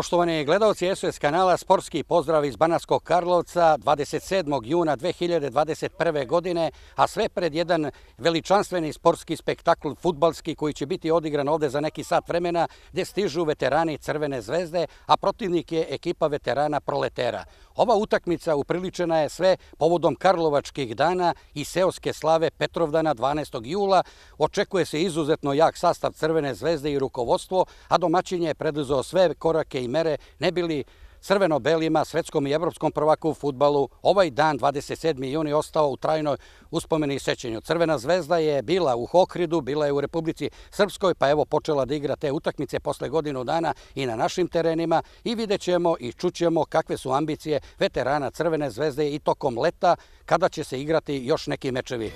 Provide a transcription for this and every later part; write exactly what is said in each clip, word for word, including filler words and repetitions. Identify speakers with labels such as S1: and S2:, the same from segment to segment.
S1: Poštovani gledalci S O S kanala, sportski pozdrav iz Banatskog Karlovca dvadeset sedmog juna dve hiljade dvadeset prve. godine, a sve pred jedan veličanstveni sportski spektakl fudbalski koji će biti odigran ovde za neki sat vremena, gde stižu veterani Crvene zvezde, a protivnik je ekipa veterana Proletera. Ova utakmica upriličena je sve povodom Karlovačkih dana i seoske slave Petrovdana dvanaestog jula. Očekuje se izuzetno jak sastav Crvene zvezde i rukovodstvo, a domaćin je preduzeo sve korake i mere ne bili crveno-belima, svetskom i evropskom prvaku u fudbalu ovaj dan dvadeset sedmi juni ostao u trajnoj uspomeni i sećanju. Crvena zvezda je bila u Ohridu, bila je u Republici Srpskoj, pa evo počela da igra te utakmice posle godinu dana i na našim terenima i vidjet ćemo i čućemo kakve su ambicije veterana Crvene zvezde i tokom leta kada će se igrati još neki mečevi.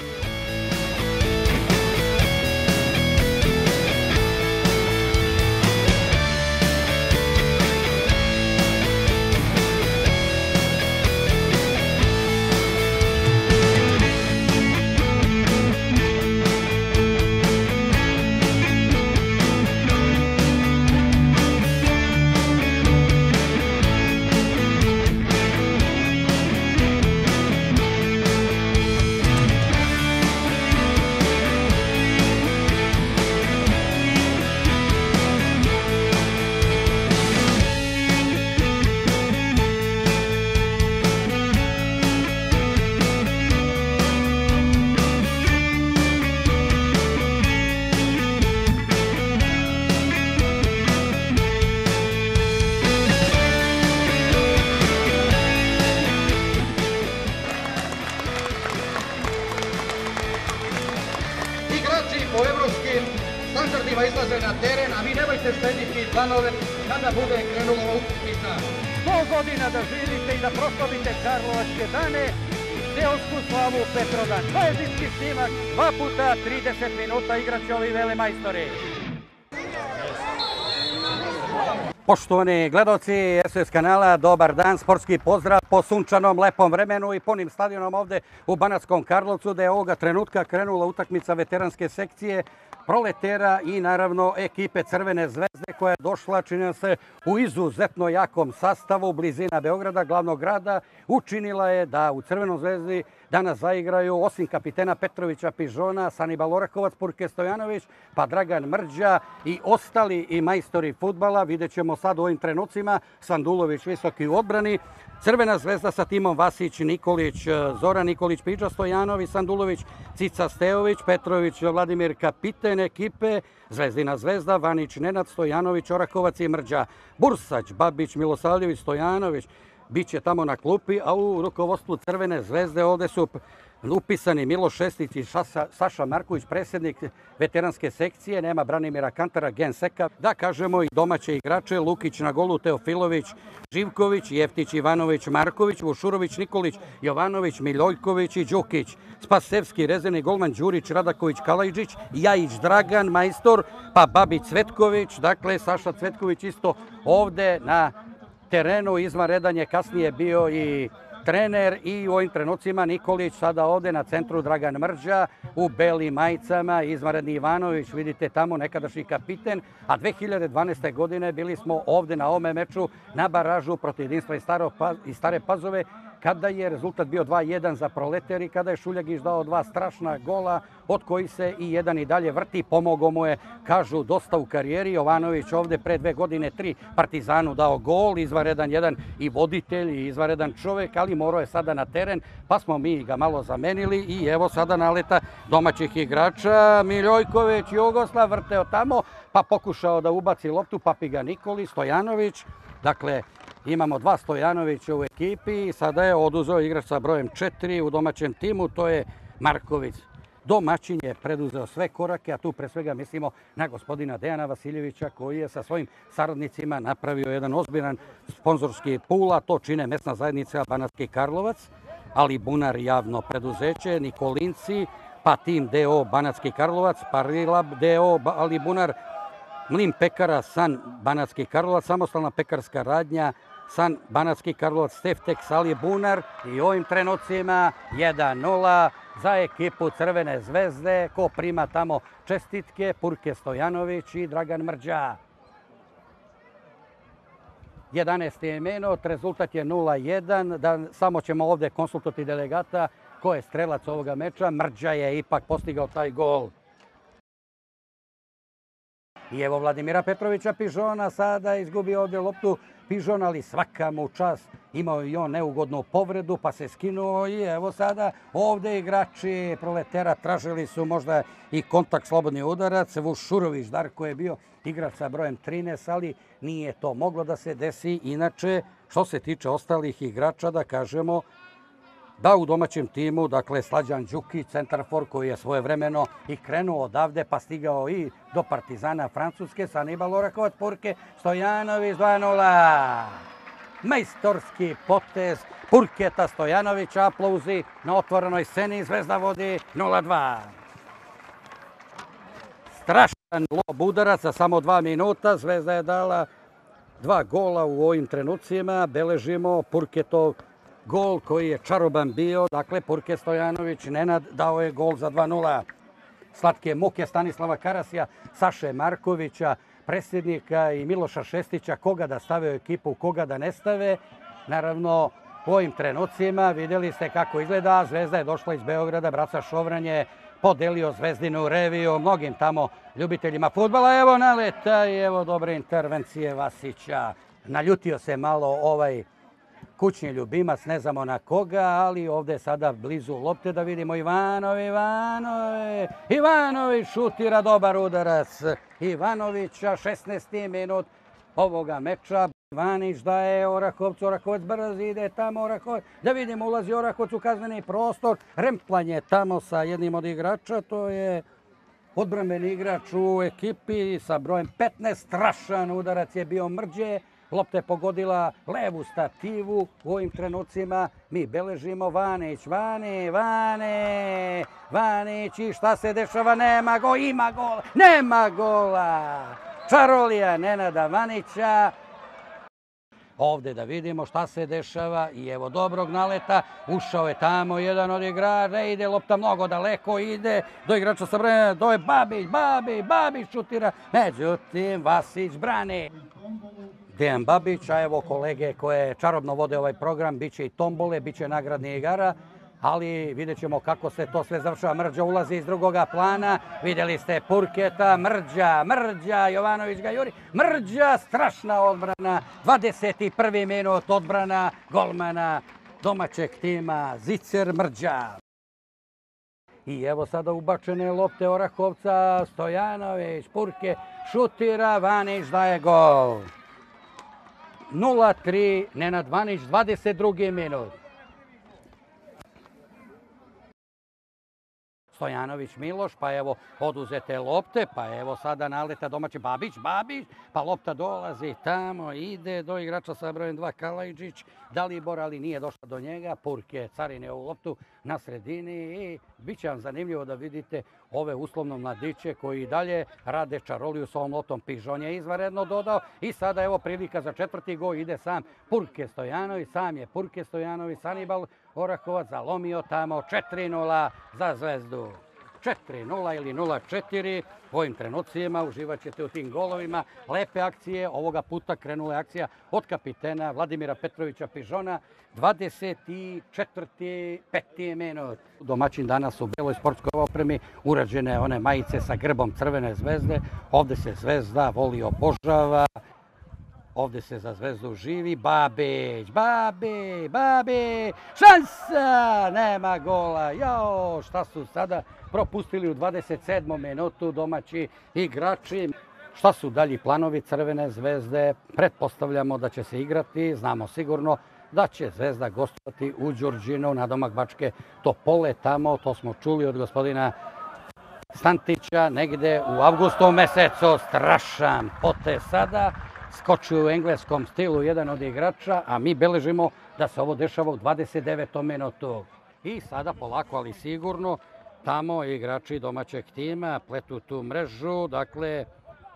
S2: Po evropskim standardima izlaze na teren, a vi nemojte štediti planove kada bude krenula utakmica.
S3: sto godina da živite i da proslavite Karlovačke dane i seosku slavu Petrovdan. To je zimski snimak, dva puta trideset minuta igraće ovi velemajstori.
S1: Poštovani gledalci S O S kanala, dobar dan, sportski pozdrav po sunčanom, lepom vremenu i punim stadionom ovde u Banatskom Karlovcu, da je ovoga trenutka krenula utakmica veteranske sekcije Proletera i naravno ekipe Crvene zvezde koja je došla, čini se, u izuzetno jakom sastavu, blizina Beograda, glavnog grada, učinila je da u Crvenom zvezdi danas zaigraju, osim kapitena Petrovića Pižona, Sanibal Orakovac, Purke Stojanović, pa Dragan Mrđa i ostali i majstori fudbala. Vidjet ćemo sad u ovim trenucima, Sandulović visoki u odbrani, Crvena zvezda sa timom Vasić, Nikolić, Zoran Nikolić, Pidža Stojanović, Sandulović, Cica Stejović, Petrović, Vladimir kapiten ekipe, Zvezdina zvezda, Vanić, Nenad, Stojanović, Orakovac i Mrđa, Bursać, Babić, Milosavljević, Stojanović, biće tamo na klupi, a u rukovodstvu Crvene zvezde ovde su upisani Miloš Šestić i Saša Marković, predsjednik veteranske sekcije, nema Branimira Kantara, genseka, da kažemo i domaće igrače, Lukić na golu, Teofilović, Živković, Jeftić, Ivanović, Marković, Vušurović, Nikolić, Jovanović, Miljojković i Đukić, Spasevski, rezervni golman Đurić, Radaković, Kalajđić, Jajić, Dragan, majstor, pa Babić, Cvetković, dakle Saša Cvetković isto ovde na terenu, izvanredan je kasnije bio i trener i u ovim trenucima Nikolić, sada ovde na centru Dragan Mrđa u belim majicama, izvanredni Ivanović, vidite tamo nekadašnji kapiten, a dve hiljade dvanaeste. godine bili smo ovde na ovome meču na baražu protiv Jedinstva iz Stare Pazove, kada je rezultat bio dva jedan za Proleter i kada je Šuljagić dao dva strašna gola, od kojih se i jedan i dalje vrti, pomogao mu je, kažu, dosta u karijeri. Jovanović ovde pre dve godine tri Partizanu dao gol, izvanredan jedan i voditelj i izvanredan čovek, ali morao je sada na teren, pa smo mi ga malo zamenili i evo sada naleta domaćih igrača. Miljojković, Jugoslav vrteo tamo, pa pokušao da ubaci loptu, Papiga Nikoli, Stojanović, dakle, imamo dva Stojanovića u ekipi i sada je oduzeo igrač sa brojem četiri u domaćem timu, to je Marković. Domaćin je preduzeo sve korake, a tu pre svega mislimo na gospodina Dejana Vasiljevića koji je sa svojim saradnicima napravio jedan ozbiljan sponzorski pul, a to čine mesna zajednica Banatski Karlovac, Alibunar javno preduzeće, Nikolinci, pa tim D O Banatski Karlovac, Parilab D O Alibunar, Mlin pekara San Banatski Karlovac, samostalna pekarska radnja San Banatski Karlovac, Steftex Alibunar i u ovim trenucima jedan nula za ekipu Crvene zvezde. Ko prima tamo čestitke? Purke Stojanović i Dragan Mrđa. jedanaesti minut, rezultat je nula jedan. Da, samo ćemo ovdje konsultovati delegata ko je strelac ovoga meča. Mrđa je ipak postigao taj gol. I evo Vladimira Petrovića Pižona sada izgubio ovdje loptu Pižon, ali svaka mu čast. Imao i on neugodnu povredu pa se skinuo i evo sada ovdje igrači Proletera tražili su možda i kontakt slobodni udarac. Vušurović Darko je bio igrač sa brojem trinaest, ali nije to moglo da se desi. Inače, što se tiče ostalih igrača, da kažemo da u domaćem timu, dakle Slađan Đukić, centarfor koji je svojevremeno i krenuo odavde pa stigao i do Partizana Francuske, Sanibal Orakovac, Purke Stojanović dva nula. Majstorski potez Purketa Stojanovića, aplauzi na otvorenoj sceni, Zvezda vodi nula dva. Strašan lob udarac za samo dva minuta, Zvezda je dala dva gola u ovim trenucima, beležimo Purketov gol koji je čaroban bio, dakle Purke Stojanović Nenad dao je gol za dva nula. Slatke muke Stanislava Karasija, Saše Markovića, predsjednika i Miloša Šestića, koga da stave u ekipu, koga da ne stave. Naravno, u ovim trenucima vidjeli ste kako izgleda. Zvezda je došla iz Beograda, Braca Šovran je podelio Zvezdinu reviju mnogim tamo ljubiteljima fudbala. Evo naleta i evo dobre intervencije Vasića. Naljutio se malo ovaj kućni ljubimac, ne znamo na koga, ali ovdje sada blizu lopte da vidimo Ivanovi, Ivanovi, Ivanović šutira dobar udarac Ivanovića, šesnaesti minut ovoga meča. Ivanić daje Orahovcu, Orahovac brz ide tamo, Orahovac, da vidimo ulazi Orahovac u kazneni prostor, remplanje tamo sa jednim od igrača, to je odbrambeni igrač u ekipi sa brojem petnaest, strašan udarac je bio Mrđe. Lopta je pogodila levu stativu u ovim trenucima. Mi beležimo Vanić, Vani, Vani, Vanić i šta se dešava? Nema gola, ima gola, nema gola. Čarolija Nenada Vanića. Ovdje da vidimo šta se dešava i evo dobrog naleta. Ušao je tamo jedan od igrača, ide lopta mnogo daleko, ide do igrača sa brojem, do je Babić, Babić, Babić šutira. Međutim, Vasić brani. Dejan Babić, a evo kolege koje čarobno vode ovaj program, bit će i tombole, bit će nagradni igara, ali vidjet ćemo kako se to sve završava. Mrđa ulazi iz drugoga plana, vidjeli ste Purketa, Mrđa, Mrđa, Jovanović ga juri, Mrđa, strašna odbrana, dvadeset prvi minut odbrana golmana domaćeg tima Zicer Mrđa. I evo sada ubačene lopte Orahovca, Stojanović, Purke, šutira, Vanić daje gol. nula tri, Nenad Vanić, dvadeset drugi minut. Stojanović Miloš, pa evo oduzete lopte, pa evo sada naleta domaći Babić, Babić, pa lopta dolazi tamo, ide do igrača sa brojem dva Kalajđić, Dalibor, ali nije došla do njega, Purke carine ovu loptu na sredini i bit će vam zanimljivo da vidite ove uslovno mladiće koji dalje rade čaroliju s ovom loptom. Pižon je izvanredno dodao i sada evo prilika za četvrti gol, ide sam Purke Stojanović, sam je Purke Stojanović, Sanibal Orahovac zalomio tamo četiri nula za Zvezdu. četiri nula ili nula četiri. U ovim trenucima uživat ćete u tim golovima. Lepe akcije, ovoga puta krenula je akcija od kapitena Vladimira Petrovića Pižona. dvadeset četvrti peti minut. Domaćin danas u beloj sportskoj opremi, urađene one majice sa grbom Crvene Zvezde. Ovdje se Zvezda voli obožava. Ovdje se za Zvezdu živi. Babić, Babić, Babić, šansa, nema gola. Jao, šta su sada propustili u dvadeset sedmom minutu domaći igrači. Šta su dalji planovi Crvene Zvezde? Pretpostavljamo da će se igrati, znamo sigurno da će Zvezda gostovati u Đurđinu na domak Bačke Topole. Tamo, to smo čuli od gospodina Stantića, negde u avgustu mesecu. Strašan potez sada. Skočio u engleskom stilu jedan od igrača, a mi beležimo da se ovo dešava u dvadeset devetom minutu. I sada polako, ali sigurno, tamo igrači domaćeg tima pletu tu mrežu, dakle,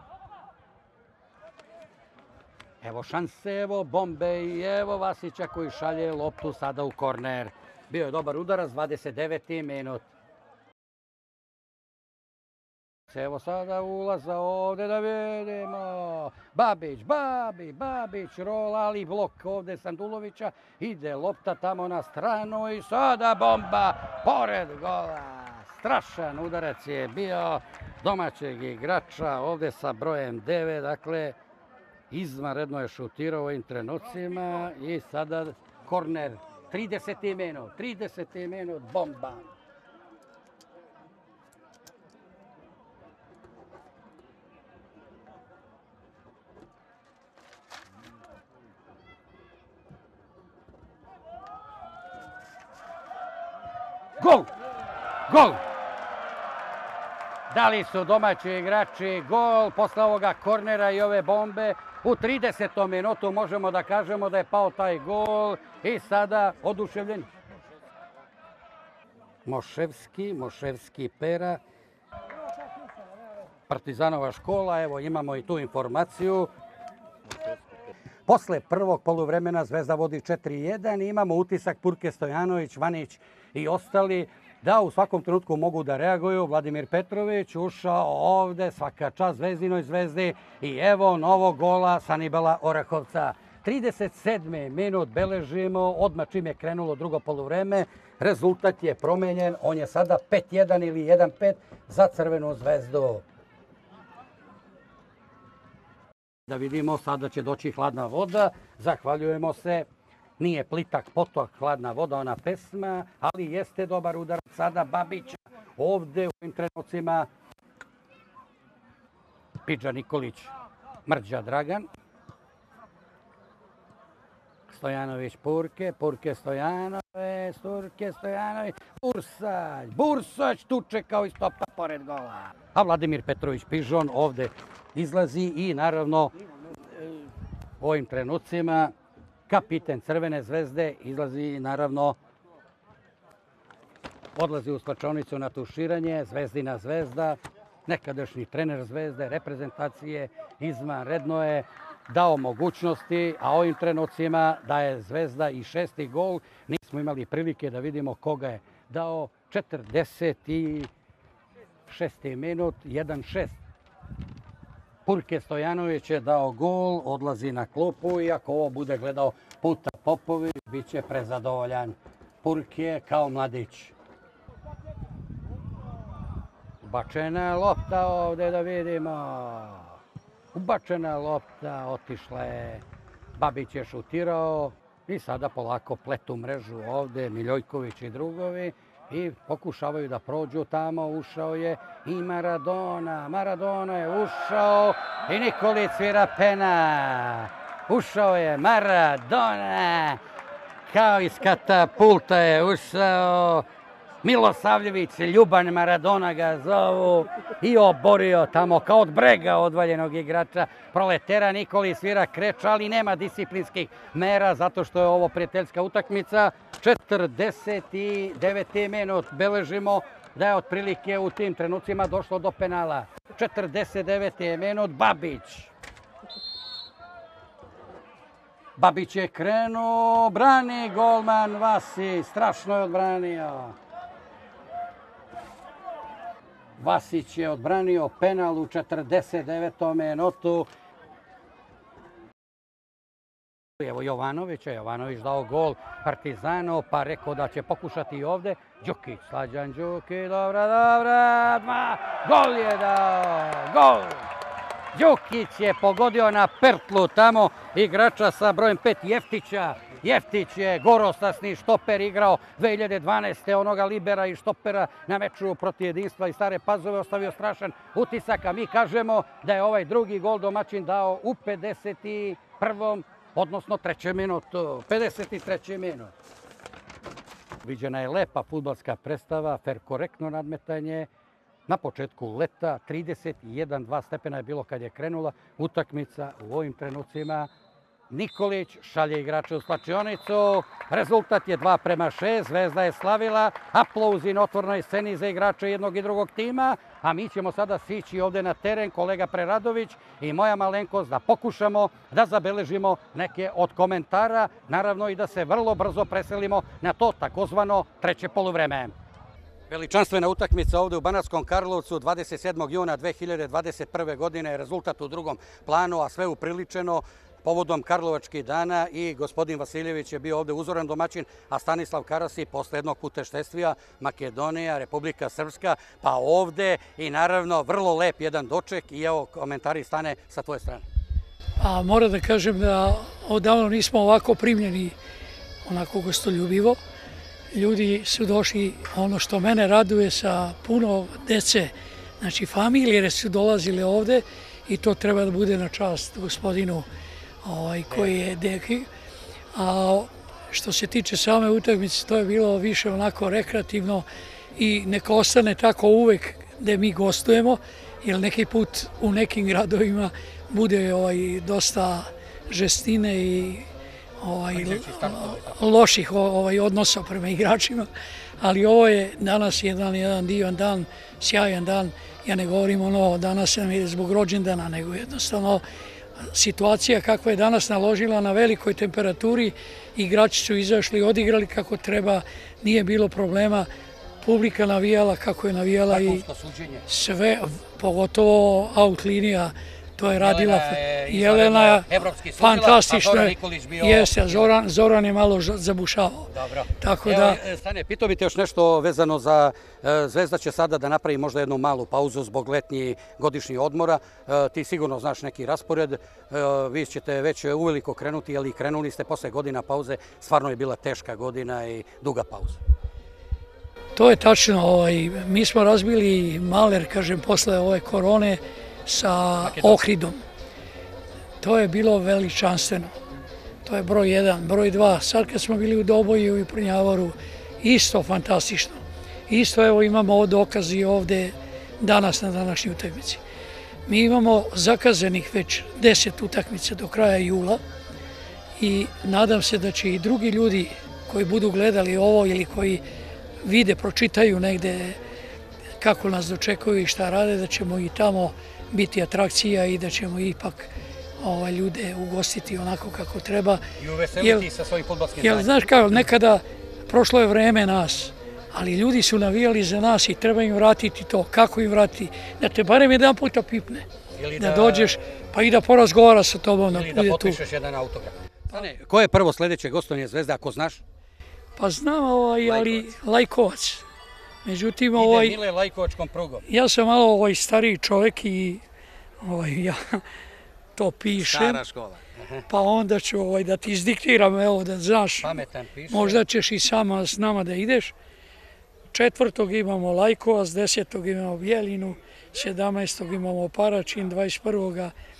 S1: evo šanse, evo bombe i evo Vasića koji šalje loptu sada u korner. Bio je dobar udarac, dvadeset deveti minut. utakmice. Evo sada ulaza ovdje da vidimo. Babić, Babi, Babić, rol, ali blok ovdje Sandulovića. Ide lopta tamo na stranu i sada bomba pored gola. Strašan udarac je bio domaćeg igrača ovdje sa brojem devet. Dakle, izvanredno je šutirao u ovim trenucima i sada korner. trideseti minut, trideseti minut, bomba. Gol! Gol! Dali su domaći igrači gol posle ovoga kornera i ove bombe. U tridesetom minutu možemo da kažemo da je pao taj gol i sada oduševljen. Moševski, Moševski Pera. Partizanova škola, evo imamo i tu informaciju. Posle prvog poluvremena Zvezda vodi četiri jedan i imamo utisak Purke Stojanović, Vanić i ostali da u svakom trenutku mogu da reaguju. Vladimir Petrović ušao ovde, svaka čast Zvezdinoj Zvezdi i evo novog gola Sanibala Orahovca. trideset sedmi minut beležimo, odmah čim je krenulo drugo poluvreme, rezultat je promenjen, on je sada pet jedan ili jedan pet za Crvenu Zvezdu. Da vidimo, sada će doći hladna voda, zahvaljujemo se. Nije plitak potok, hladna voda, ona pesma, ali jeste dobar udar sada Babića. Ovde u ovim trenucima Pidža Nikolić, Mrđa Dragan. Stojanović Purke, Purke Stojanović, Purke Stojanović, Bursać, Bursać tuče kao i stopta pored gola. A Vladimir Petrović Pižon ovde izlazi i naravno u ovim trenucima kapiten Crvene Zvezde izlazi i naravno odlazi u slačionicu na tuširanje. Zvezdina Zvezda, nekadašnji trener Zvezde, reprezentacije, izvanredno je dao mogućnosti, a ovim trenucima da je Zvezda i šesti gol. Nismo imali prilike da vidimo koga je dao. četrdeset šesti minut, jedan šest. Purke Stojanović je dao gol, odlazi na klupu i ako ovo bude gledao Puta Popović, bit će prezadovoljan. Purke kao mladić. Ubačena lopta ovdje da vidimo. Ubačena lopta, otišla je. Babić je šutirao i sada polako pletu mrežu ovdje Miljojković i drugovi. I pokušavaju da prođu tamo, ušao je i Maradona. Maradona je ušao i Nikolić svira pena. Ušao je Maradona, kao iz katapulta je ušao. Milosavljević, Ljuban Maradona ga zovu i oborio tamo kao od brega odvaljenog igrača Proletera. Nikolić svira kreč, ali nema disciplinskih mera zato što je ovo prijateljska utakmica. četrdeset deveti minut beležimo da je otprilike u tim trenucima došlo do penala. četrdeset deveti minut, Babić. Babić je krenuo, brani golman Vasi, strašno je odbranio. Vasić je odbranio penal u četrdeset devetom minutu. Evo Jovanovića, Jovanović dao gol Partizanu, pa rekao da će pokušati i ovde. Đukić, Slađan Đukić, dobra, dobra, dva, gol je dao, gol! Đukić je pogodio na pertlu tamo igrača sa brojem pet Jeftića. Jeftić je gorostasni štoper igrao dve hiljade dvanaeste. onoga libera i štopera na meču protiv Jedinstva i Stare Pazove, ostavio strašan utisak, a mi kažemo da je ovaj drugi gol domaćin dao u pedeset prvom odnosno trećem minutu, pedeset treći minut. Viđena je lepa fudbalska predstava, fer korektno nadmetanje. Na početku leta trideset jedan dva stepena je bilo kad je krenula utakmica. U ovim trenucima Nikolić šalje igrače u slačionicu. Rezultat je dva prema šest. Zvezda je slavila. Aplauzi na otvornoj sceni za igrače jednog i drugog tima. A mi ćemo sada sići ovdje na teren, kolega Preradović i moja malenkost, da pokušamo da zabeležimo neke od komentara. Naravno i da se vrlo brzo preselimo na to takozvano treće poluvreme. Veličanstvena utakmica ovde u Banatskom Karlovcu dvadeset sedmog juna dve hiljade dvadeset prve godine, rezultat u drugom planu, a sve upriličeno povodom Karlovačkih dana i gospodin Vasiljević je bio ovde uzoran domaćin, a Stanislav Karasi posle jednog putešestvija Makedonija, Republika Srpska, pa ovde i naravno vrlo lep jedan doček i evo komentari Stane sa tvoje strane.
S4: A moram da kažem da odavno nismo ovako primljeni onako gostoljubivo. Ljudi su došli, ono što mene raduje, sa puno dece, znači familije su dolazile ovde i to treba da bude na čast gospodinu ovaj, koji je deki. A što se tiče same utakmice, to je bilo više onako rekreativno i neka ostane tako uvek gde mi gostujemo, jer neki put u nekim gradovima bude ovaj, dosta žestine i ovaj, loših ovaj, odnosa prema igračima, ali ovo je danas jedan, jedan divan dan, sjajan dan. Ja ne govorim ono danas nam je zbog rođendana, nego jednostavno situacija kakva je danas naložila na velikoj temperaturi, igrači su izašli, odigrali kako treba, nije bilo problema, publika navijala kako je navijala i sve, pogotovo out linija, to je radila Jelena, fantastično je, jeste, Zoran je malo zabušavao.
S1: Tako da... Stane, pitao bi te još nešto vezano za Zvezda će sada da napravi možda jednu malu pauzu zbog letnji godišnjih odmora. Ti sigurno znaš neki raspored, vi ćete već uveliko krenuti, ali krenuli ste posle godina pauze, stvarno je bila teška godina i duga pauza.
S4: To je tačno, mi smo razbili maler, kažem, posle ove korone, sa Ohridom. To je bilo veličanstveno. To je broj jedan. Broj dva, sad kad smo bili u Doboju i Prnjavoru, isto fantastično. Isto evo imamo dokazi ovde danas na današnjoj utakmici. Mi imamo zakazanih već deset utakmica do kraja jula i nadam se da će i drugi ljudi koji budu gledali ovo ili koji vide, pročitaju negde kako nas dočekuju i šta rade, da ćemo i tamo biti atrakcija i da ćemo ipak ljude ugostiti onako kako treba.
S1: I uveseliti sa svojim fudbalskim znanjem.
S4: Znaš kao, nekada prošlo je vreme nas, ali ljudi su navijali za nas i treba im vratiti to. Kako im vratiti? Da te barem jedan puta pipne. Da dođeš, pa i da porazgovara sa tobom.
S1: Ili da potpišeš jedan autograf. Ko je prvo sledeće gostovanje Zvezde, ako znaš?
S4: Pa znam, ali Lajkovac.
S1: Međutim, ide Mile Lajkovačkom prugom.
S4: Ja sam malo stariji čovjek i ja to pišem.
S1: Stara škola.
S4: Pa onda ću da ti izdiktiram, evo da znaš.
S1: Pametan piše.
S4: Možda ćeš i sama s nama da ideš. Četvrtog imamo Lajkovac, desetog imamo Bjelinu, sedamnaestog imamo Paračin, dvadeset prvog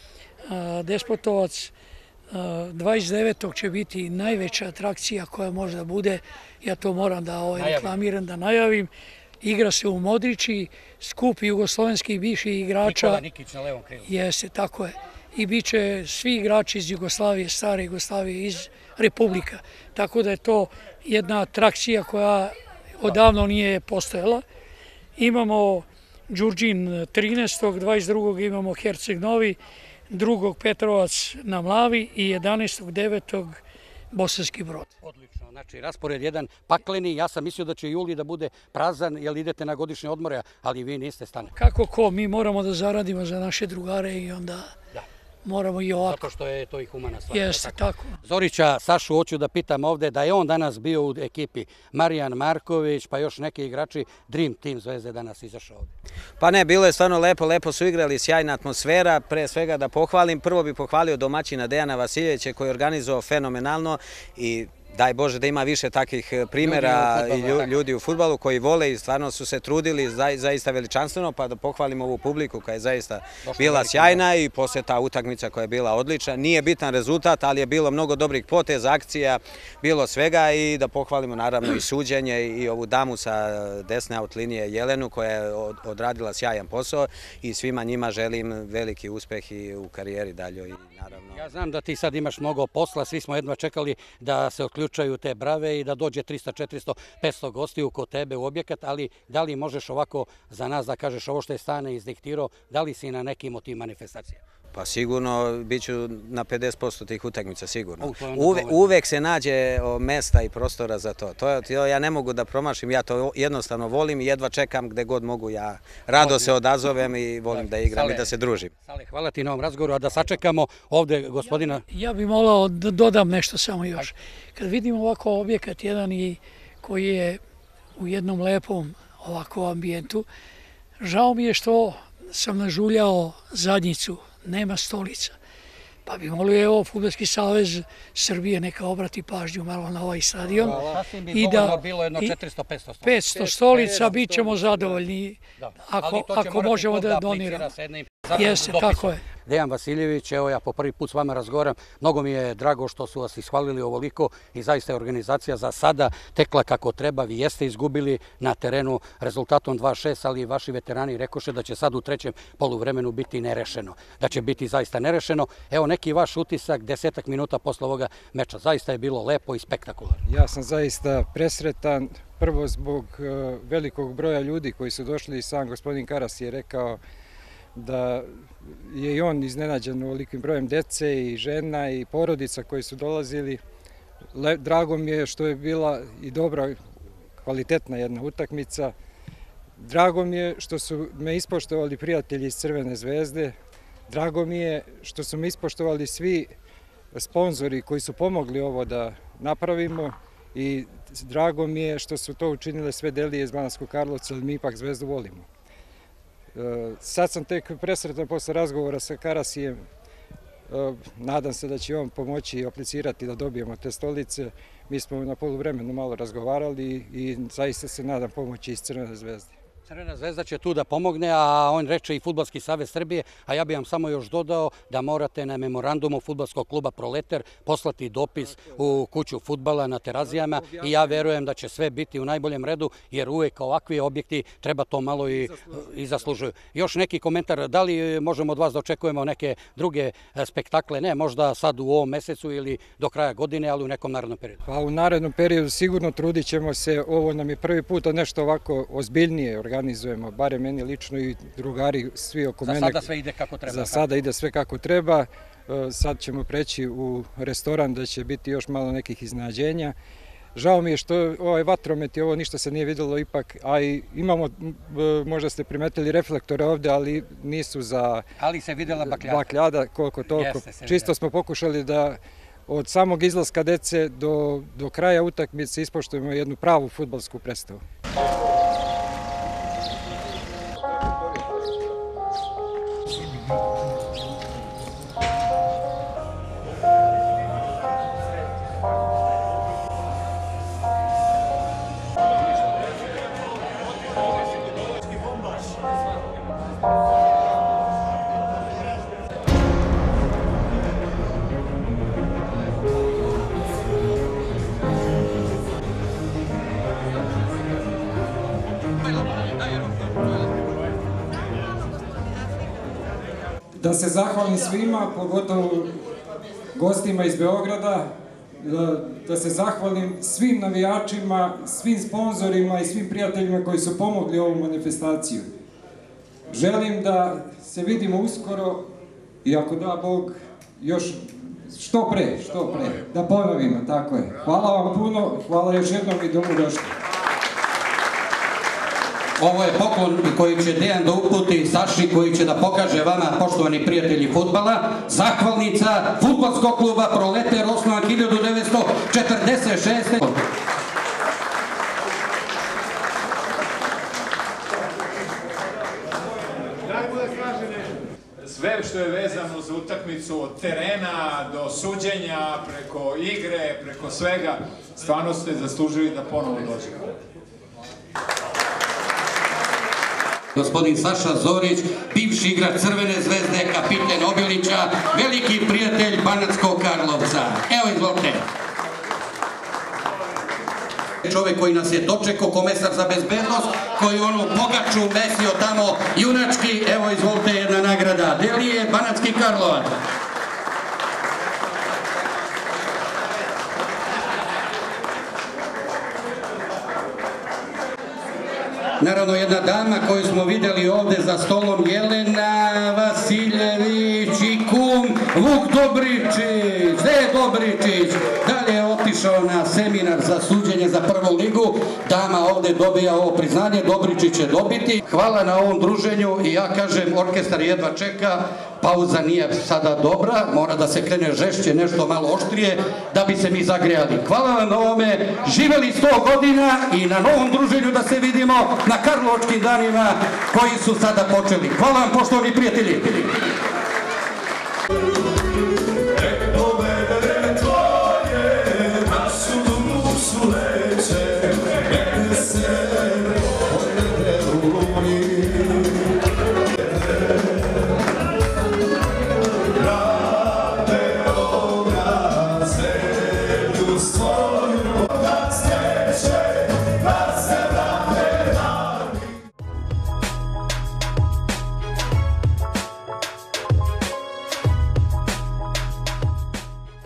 S4: Despotovac, dvadeset devetog će biti najveća atrakcija koja možda bude, ja to moram da reklamiram, da najavim. Igra se u Modrići, skup jugoslovenskih bivših igrača.
S1: Nikola Nikić na levom krilu.
S4: Jeste, tako je. I bit će svi igrači iz Jugoslavije, stare Jugoslavije, iz Republika. Tako da je to jedna atrakcija koja odavno nije postojala. Imamo Đurđin trinaestog, dvadeset drugog imamo Herceg Novi, drugog Petrovac na Mlavi i jedanaestog devetog Bosanski Brod.
S1: Odlično, znači raspored jedan pakleni, ja sam mislio da će juli da bude prazan, jer idete na godišnje odmore, ali vi niste, Stane.
S4: Kako ko, mi moramo da zaradimo za naše drugare i onda moramo i ovako.
S1: Zato što je to i humana stvar.
S4: Jeste, tako.
S1: Zorića, Sašu, hoću da pitam ovde da je on danas bio u ekipi. Marijan Marković, pa još neki igrači, Dream Team Zvezde danas izašao ovde.
S5: Pa ne, bilo je stvarno lepo, lepo su igrali, sjajna atmosfera, pre svega da pohvalim. Prvo bih pohvalio domaćina Dejana Vasiljevića koji je organizovao fenomenalno i daj Bože da ima više takvih primjera i ljudi u fudbalu koji vole i stvarno su se trudili zaista veličanstveno, pa da pohvalimo ovu publiku koja je zaista bila sjajna i poslije ta utakmica koja je bila odlična. Nije bitan rezultat, ali je bilo mnogo dobrih poteza, akcija, bilo svega i da pohvalimo naravno i suđenje i ovu damu sa desne out linije Jelenu koja je odradila sjajan posao i svima njima želim veliki uspeh i u karijeri dalje.
S1: Ja znam da ti sad imaš mnogo posla, svi smo jedva čekali da se otključaju te brave i da dođe trista, četiristo, petsto gostiju kod tebe u objekat, ali da li možeš ovako za nas da kažeš ovo što je Stane izdiktirao, da li si na nekim od tih manifestacija?
S5: Pa sigurno, bit ću na pedeset posto tih utakmica, sigurno. Uvek se nađe mesta i prostora za to. To ja ne mogu da promašim, ja to jednostavno volim i jedva čekam gde god mogu. Ja rado se odazovem i volim da igram i da se družim.
S1: Sale, hvala ti na ovom razgovoru, a da sačekamo ovde gospodina...
S4: Ja bih molao da dodam nešto samo još. Kad vidimo ovako objekat jedan i koji je u jednom lepom ovako ambijentu, žao mi je što sam nažuljao zadnjicu, nema stolica. Pa bi molio, evo, Fudbalski savez Srbije neka obrati pažnju malo na ovaj stadion.
S1: Sasvim bi dovoljno bilo jedno četiristo do petsto stolica.
S4: petsto stolica, bit ćemo zadovoljni ako možemo da doniramo. Jeste, tako je.
S1: Dejan Vasiljević, evo ja po prvi put s vama razgovaram, mnogo mi je drago što su vas ishvalili ovoliko i zaista je organizacija za sada tekla kako treba. Vi jeste izgubili na terenu rezultatom dva šest, ali vaši veterani rekoše da će sad u trećem poluvremenu biti nerešeno, da će biti zaista nerešeno. Evo neki vaš utisak desetak minuta posle ovoga meča, zaista je bilo lepo i spektakularno.
S6: Ja sam zaista presretan, prvo zbog velikog broja ljudi koji su došli, sam gospodin Karas je rekao da je i on iznenađen ovolikim brojem dece i žena i porodica koji su dolazili. Drago mi je što je bila i dobra, kvalitetna jedna utakmica. Drago mi je što su me ispoštovali prijatelji iz Crvene zvezde. Drago mi je što su me ispoštovali svi sponzori koji su pomogli ovo da napravimo i drago mi je što su to učinile sve delije iz Banatskog Karlovca, ali mi ipak Zvezdu volimo. Sad sam tek presretan posle razgovora sa Karasijem, nadam se da će on pomoći i aplicirati da dobijemo te stolice. Mi smo na poluvremenu malo razgovarali i zaista se nadam pomoći iz Crvene zvezde.
S1: Crvena zvezda će tu da pomogne, a on reče i Fudbalski savez Srbije, a ja bih vam samo još dodao da morate na memorandumu Fudbalskog kluba Proleter poslati dopis u kuću fudbala na Terazijama i ja verujem da će sve biti u najboljem redu, jer uvek ovakvi objekti treba to malo i zaslužuju. Još neki komentar, da li možemo od vas da očekujemo neke druge spektakle, ne možda sad u ovom mesecu ili do kraja godine, ali u nekom narednom periodu?
S6: Pa u narednom periodu sigurno trudit ćemo se, ovo nam je prvi put da nešto ovako ozbiljnije organizujemo. organizujemo, bare meni lično i drugari, svi oko mene.
S1: Za sada sve ide kako treba.
S6: Za sada ide sve kako treba. Sad ćemo preći u restoran da će biti još malo nekih iznenađenja. Žao mi je što ovaj vatromet i ovo ništa se nije videlo ipak, a i imamo, možda ste primetili reflektore ovde, ali nisu za...
S1: Ali se videla bakljada.
S6: Bakljada, koliko toliko. Čisto smo pokušali da od samog izlaska dece do kraja utakmice ispoštujemo jednu pravu fudbalsku predstavu.
S7: Da se zahvalim svima, pogotovo gostima iz Beograda, da se zahvalim svim navijačima, svim sponzorima i svim prijateljima koji su pomogli ovu manifestaciju. Želim da se vidimo uskoro i ako da Bog još što pre, što pre, da ponovimo, tako je. Hvala vam puno, hvala još jednom i dobrodošli.
S1: Ovo je poklon koji će Dejan da uputi Saši, koji će da pokaže vama, poštovani prijatelji fudbala, zahvalnica Fudbalskog kluba Proleter, osnovan hiljadu devetsto četrdeset šeste.
S8: Sve što je vezano za utakmicu od terena do suđenja, preko igre, preko svega, stvarno ste zaslužili da ponovo dođete.
S1: Gospodin Saša Zorić, bivši igrač Crvene zvezde, kapiten Obilića, veliki prijatelj Banatskog Karlovca. Evo, izvolite. Čovek koji nas je dočekao, komesar za bezbednost, koji onu pogaču mesio tamo junački, evo, izvolite, jedna nagrada. Delije Banatski Karlovac. Naravno, jedna dama koju smo videli ovde za stolom, Jelena Vasiljević i Dobričić, gde je Dobričić? Dalje je otišao na seminar za suđenje za prvu ligu. Dama ovde dobija ovo priznanje, Dobričić će dobiti. Hvala na ovom druženju i ja kažem, orkestar jedva čeka, pauza nije sada dobra, mora da se krene žešće, nešto malo oštrije, da bi se mi zagrejali. Hvala vam na ovome, živeli sto godina i na novom druženju da se vidimo na Karlovačkim danima koji su sada počeli. Hvala vam, poštovani prijatelji.
S9: Stvorio